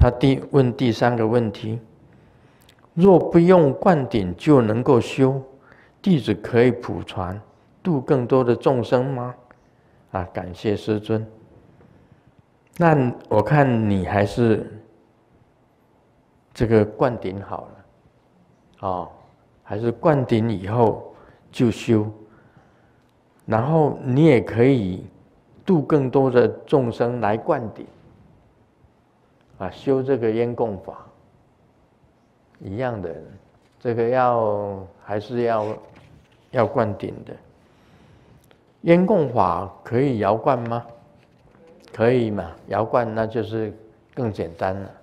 他问第三个问题：若不用灌顶就能够修，弟子可以普传，度更多的众生吗？感谢师尊。那我看你还是这个灌顶好了，还是灌顶以后就修，然后你也可以度更多的众生来灌顶，修这个烟供法一样的，这个还是要灌顶的。烟供法可以摇灌吗？可以嘛，摇灌那就是更简单了。